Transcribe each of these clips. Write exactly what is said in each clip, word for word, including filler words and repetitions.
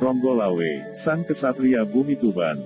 Ronggolawe, sang kesatria bumi Tuban.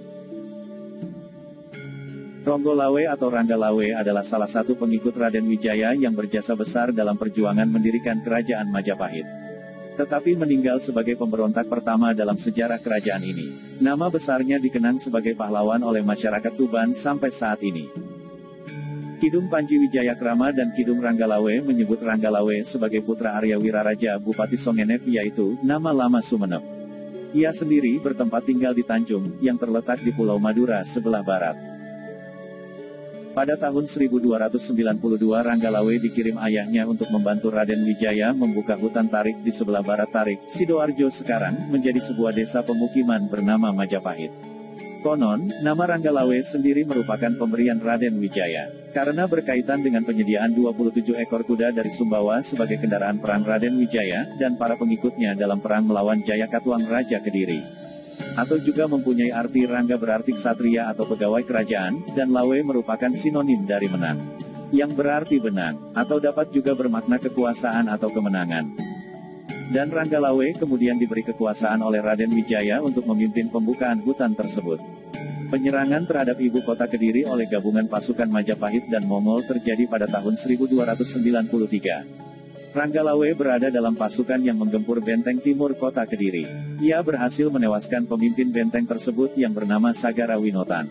Ronggolawe atau Ranggalawe adalah salah satu pengikut Raden Wijaya yang berjasa besar dalam perjuangan mendirikan kerajaan Majapahit. Tetapi meninggal sebagai pemberontak pertama dalam sejarah kerajaan ini. Nama besarnya dikenang sebagai pahlawan oleh masyarakat Tuban sampai saat ini. Kidung Panji Wijayakrama dan Kidung Ranggalawe menyebut Ranggalawe sebagai putra Arya Wiraraja Bupati Songenep, yaitu nama lama Sumenep. Ia sendiri bertempat tinggal di Tanjung, yang terletak di Pulau Madura sebelah barat. Pada tahun seribu dua ratus sembilan puluh dua Ranggalawe dikirim ayahnya untuk membantu Raden Wijaya membuka hutan tarik di sebelah barat Tarik, Sidoarjo sekarang, menjadi sebuah desa pemukiman bernama Majapahit. Konon, nama Ranggalawe sendiri merupakan pemberian Raden Wijaya, karena berkaitan dengan penyediaan dua puluh tujuh ekor kuda dari Sumbawa sebagai kendaraan perang Raden Wijaya, dan para pengikutnya dalam perang melawan Jayakatwang Raja Kediri. Atau juga mempunyai arti Rangga berarti ksatria atau pegawai kerajaan, dan Lawe merupakan sinonim dari menang, yang berarti benang, atau dapat juga bermakna kekuasaan atau kemenangan. Dan Ranggalawe kemudian diberi kekuasaan oleh Raden Wijaya untuk memimpin pembukaan hutan tersebut. Penyerangan terhadap ibu kota Kediri oleh gabungan pasukan Majapahit dan Mongol terjadi pada tahun seribu dua ratus sembilan puluh tiga. Ranggalawe berada dalam pasukan yang menggempur benteng timur kota Kediri. Ia berhasil menewaskan pemimpin benteng tersebut yang bernama Sagara Winotan.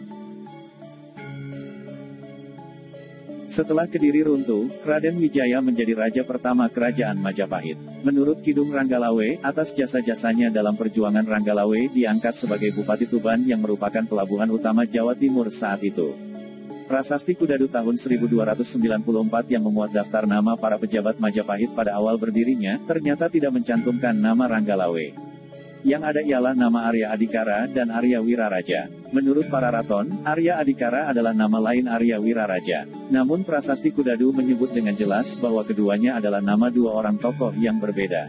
Setelah Kediri runtuh, Raden Wijaya menjadi raja pertama kerajaan Majapahit. Menurut Kidung Ranggalawe, atas jasa-jasanya dalam perjuangan Ranggalawe diangkat sebagai Bupati Tuban yang merupakan pelabuhan utama Jawa Timur saat itu. Prasasti Kudadu tahun seribu dua ratus sembilan puluh empat yang memuat daftar nama para pejabat Majapahit pada awal berdirinya, ternyata tidak mencantumkan nama Ranggalawe. Yang ada ialah nama Arya Adikara dan Arya Wiraraja. Menurut para raton, Arya Adikara adalah nama lain Arya Wiraraja. Namun Prasasti Kudadu menyebut dengan jelas bahwa keduanya adalah nama dua orang tokoh yang berbeda.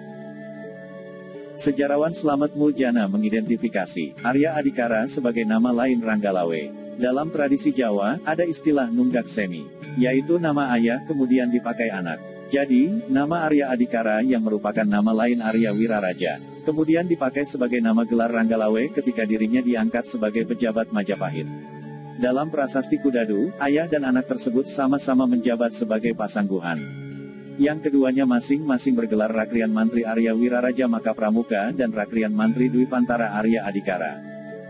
Sejarawan Slamet Muljana mengidentifikasi Arya Adikara sebagai nama lain Ranggalawe. Dalam tradisi Jawa, ada istilah nunggak semi, yaitu nama ayah kemudian dipakai anak. Jadi, nama Arya Adikara yang merupakan nama lain Arya Wiraraja, kemudian dipakai sebagai nama gelar Ranggalawe ketika dirinya diangkat sebagai pejabat Majapahit. Dalam Prasasti Kudadu, ayah dan anak tersebut sama-sama menjabat sebagai pasangguhan. Yang keduanya masing-masing bergelar Rakrian Mantri Arya Wiraraja Makapramuka dan Rakrian Mantri Dwi Pantara Arya Adikara.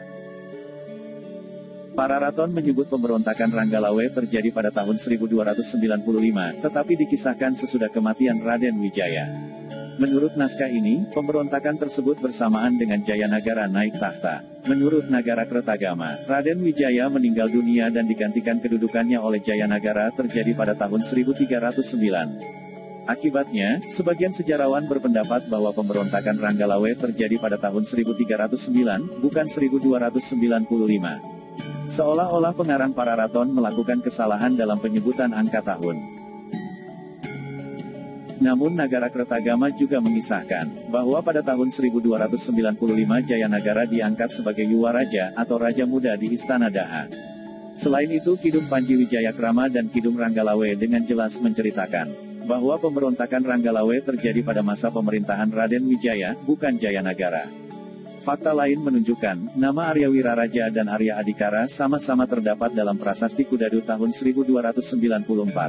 Para raton menyebut pemberontakan Ranggalawe terjadi pada tahun seribu dua ratus sembilan puluh lima, tetapi dikisahkan sesudah kematian Raden Wijaya. Menurut naskah ini, pemberontakan tersebut bersamaan dengan Jayanagara naik tahta. Menurut Nagara Kertagama, Raden Wijaya meninggal dunia dan digantikan kedudukannya oleh Jayanagara terjadi pada tahun seribu tiga ratus sembilan. Akibatnya, sebagian sejarawan berpendapat bahwa pemberontakan Ranggalawe terjadi pada tahun seribu tiga ratus sembilan, bukan seribu dua ratus sembilan puluh lima. Seolah-olah pengarang para raton melakukan kesalahan dalam penyebutan angka tahun. Namun Nagara Kertagama juga mengisahkan, bahwa pada tahun seribu dua ratus sembilan puluh lima Jayanagara diangkat sebagai Yuwaraja atau Raja Muda di Istana Daha. Selain itu Kidung Panji Wijayakrama dan Kidung Ranggalawe dengan jelas menceritakan, bahwa pemberontakan Ranggalawe terjadi pada masa pemerintahan Raden Wijaya, bukan Jayanagara. Fakta lain menunjukkan, nama Arya Wiraraja dan Arya Adikara sama-sama terdapat dalam Prasasti Kudadu tahun seribu dua ratus sembilan puluh empat.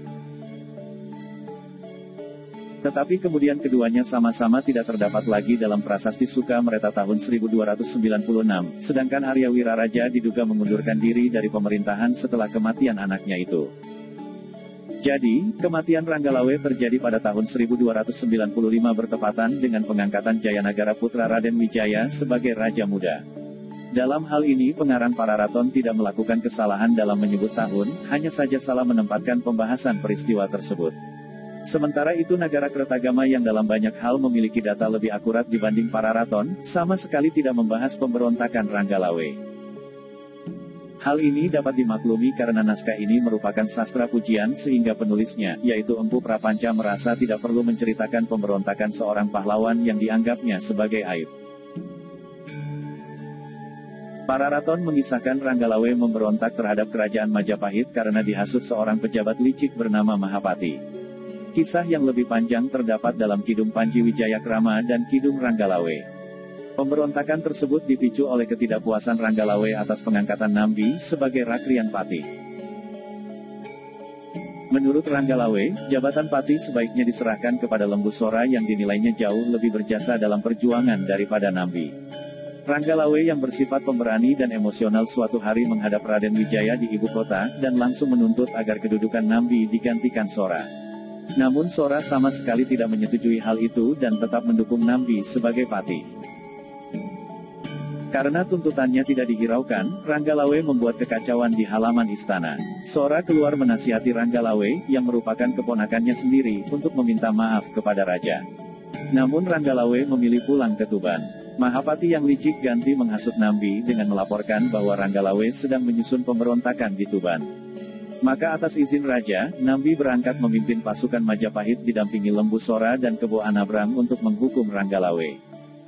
Tetapi kemudian keduanya sama-sama tidak terdapat lagi dalam Prasasti Sukamreta tahun seribu dua ratus sembilan puluh enam, sedangkan Arya Wiraraja diduga mengundurkan diri dari pemerintahan setelah kematian anaknya itu. Jadi, kematian Ranggalawe terjadi pada tahun seribu dua ratus sembilan puluh lima bertepatan dengan pengangkatan Jayanagara putra Raden Wijaya sebagai Raja Muda. Dalam hal ini pengarang para raton tidak melakukan kesalahan dalam menyebut tahun, hanya saja salah menempatkan pembahasan peristiwa tersebut. Sementara itu Nagara Kertagama yang dalam banyak hal memiliki data lebih akurat dibanding para raton, sama sekali tidak membahas pemberontakan Ranggalawe. Hal ini dapat dimaklumi karena naskah ini merupakan sastra pujian sehingga penulisnya, yaitu Empu Prapanca merasa tidak perlu menceritakan pemberontakan seorang pahlawan yang dianggapnya sebagai aib. Para raton mengisahkan Ranggalawe memberontak terhadap kerajaan Majapahit karena dihasut seorang pejabat licik bernama Mahapati. Kisah yang lebih panjang terdapat dalam Kidung Panji Wijayakrama dan Kidung Ranggalawe. Pemberontakan tersebut dipicu oleh ketidakpuasan Ranggalawe atas pengangkatan Nambi sebagai Rakrian Pati. Menurut Ranggalawe, jabatan Pati sebaiknya diserahkan kepada Lembu Sora yang dinilainya jauh lebih berjasa dalam perjuangan daripada Nambi. Ranggalawe yang bersifat pemberani dan emosional suatu hari menghadap Raden Wijaya di ibu kota, dan langsung menuntut agar kedudukan Nambi digantikan Sora. Namun Sora sama sekali tidak menyetujui hal itu dan tetap mendukung Nambi sebagai Pati. Karena tuntutannya tidak dihiraukan, Ranggalawe membuat kekacauan di halaman istana. Sora keluar menasihati Ranggalawe, yang merupakan keponakannya sendiri, untuk meminta maaf kepada raja. Namun Ranggalawe memilih pulang ke Tuban. Mahapati yang licik ganti menghasut Nambi dengan melaporkan bahwa Ranggalawe sedang menyusun pemberontakan di Tuban. Maka atas izin raja, Nambi berangkat memimpin pasukan Majapahit didampingi Lembu Sora dan Kebo Anabrang untuk menghukum Ranggalawe.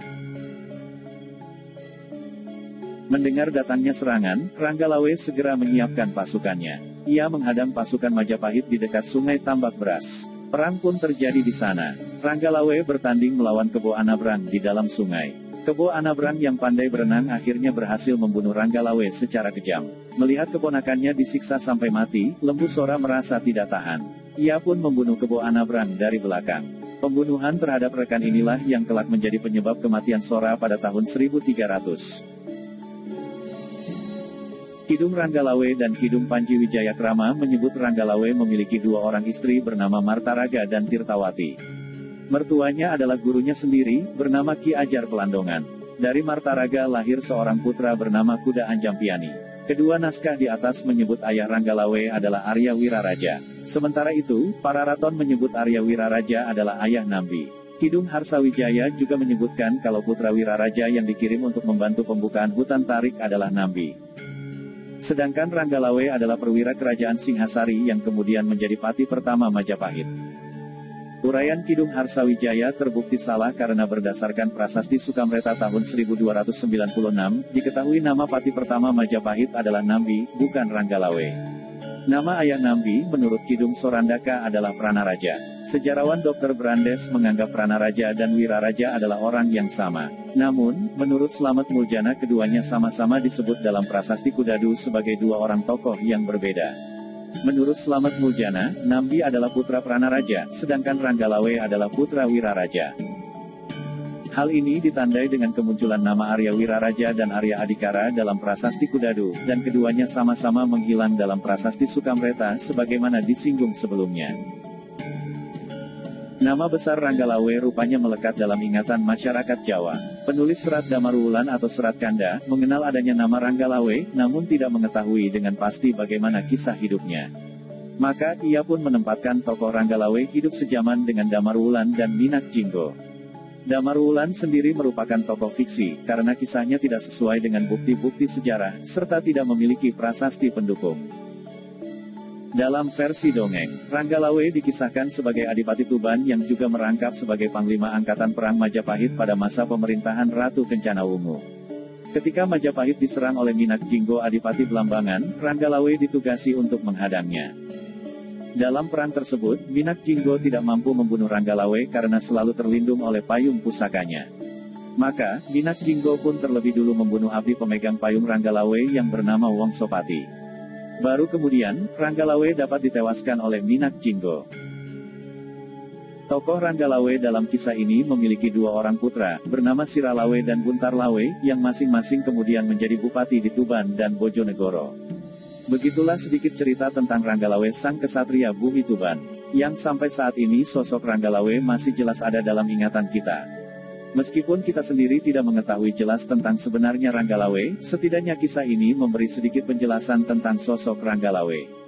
Mendengar datangnya serangan, Ranggalawe segera menyiapkan pasukannya. Ia menghadang pasukan Majapahit di dekat Sungai Tambak Beras. Perang pun terjadi di sana. Ranggalawe bertanding melawan Kebo Anabrang di dalam sungai. Kebo Anabrang yang pandai berenang akhirnya berhasil membunuh Ranggalawe secara kejam. Melihat keponakannya disiksa sampai mati, Lembu Sora merasa tidak tahan. Ia pun membunuh Kebo Anabrang dari belakang. Pembunuhan terhadap rekan inilah yang kelak menjadi penyebab kematian Sora pada tahun seribu tiga ratus. Kidung Ranggalawe dan Kidung Panji Wijayakrama menyebut Ranggalawe memiliki dua orang istri bernama Martaraga dan Tirtawati. Mertuanya adalah gurunya sendiri, bernama Ki Ajar Pelandongan. Dari Martaraga lahir seorang putra bernama Kuda Anjampiani. Kedua naskah di atas menyebut ayah Ranggalawe adalah Arya Wiraraja. Sementara itu, para raton menyebut Arya Wiraraja adalah ayah Nambi. Kidung Harsawijaya juga menyebutkan kalau putra Wiraraja yang dikirim untuk membantu pembukaan hutan tarik adalah Nambi. Sedangkan Ranggalawe adalah perwira kerajaan Singhasari yang kemudian menjadi Pati pertama Majapahit. Uraian Kidung Harsawijaya terbukti salah karena berdasarkan Prasasti Sukamreta tahun seribu dua ratus sembilan puluh enam, diketahui nama Pati pertama Majapahit adalah Nambi, bukan Ranggalawe. Nama ayah Nambi menurut Kidung Sorandaka adalah Pranaraja. Sejarawan dokter Brandes menganggap Pranaraja dan Wiraraja adalah orang yang sama. Namun, menurut Slamet Muljana keduanya sama-sama disebut dalam Prasasti Kudadu sebagai dua orang tokoh yang berbeda. Menurut Slamet Muljana, Nambi adalah putra Pranaraja, sedangkan Ranggalawe adalah putra Wiraraja. Hal ini ditandai dengan kemunculan nama Arya Wiraraja dan Arya Adikara dalam Prasasti Kudadu, dan keduanya sama-sama menghilang dalam Prasasti Sukamreta sebagaimana disinggung sebelumnya. Nama besar Ranggalawe rupanya melekat dalam ingatan masyarakat Jawa. Penulis Serat Damaruwulan atau Serat Kanda mengenal adanya nama Ranggalawe, namun tidak mengetahui dengan pasti bagaimana kisah hidupnya. Maka ia pun menempatkan tokoh Ranggalawe hidup sejaman dengan Damaruwulan dan Minak Jinggo. Damaruwulan sendiri merupakan tokoh fiksi, karena kisahnya tidak sesuai dengan bukti-bukti sejarah, serta tidak memiliki prasasti pendukung. Dalam versi dongeng, Ranggalawe dikisahkan sebagai Adipati Tuban yang juga merangkap sebagai Panglima Angkatan Perang Majapahit pada masa pemerintahan Ratu Kencana Wungu. Ketika Majapahit diserang oleh Minak Jinggo Adipati Blambangan, Ranggalawe ditugasi untuk menghadangnya. Dalam perang tersebut, Minak Jinggo tidak mampu membunuh Ranggalawe karena selalu terlindung oleh payung pusakanya. Maka, Minak Jinggo pun terlebih dulu membunuh abdi pemegang payung Ranggalawe yang bernama Wongsopati. Baru kemudian, Ranggalawe dapat ditewaskan oleh Minak Jinggo. Tokoh Ranggalawe dalam kisah ini memiliki dua orang putra, bernama Siralawe dan Buntarlawe, yang masing-masing kemudian menjadi bupati di Tuban dan Bojonegoro. Begitulah sedikit cerita tentang Ranggalawe sang kesatria bumi Tuban, yang sampai saat ini sosok Ranggalawe masih jelas ada dalam ingatan kita. Meskipun kita sendiri tidak mengetahui jelas tentang sebenarnya Ranggalawe, setidaknya kisah ini memberi sedikit penjelasan tentang sosok Ranggalawe.